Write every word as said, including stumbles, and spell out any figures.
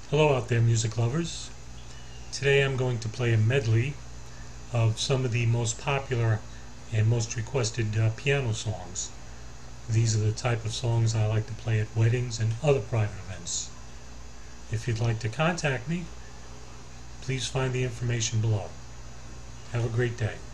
Hello out there, music lovers. Today I'm going to play a medley of some of the most popular and most requested uh, piano songs. These are the type of songs I like to play at weddings and other private events. If you'd like to contact me, please find the information below. Have a great day.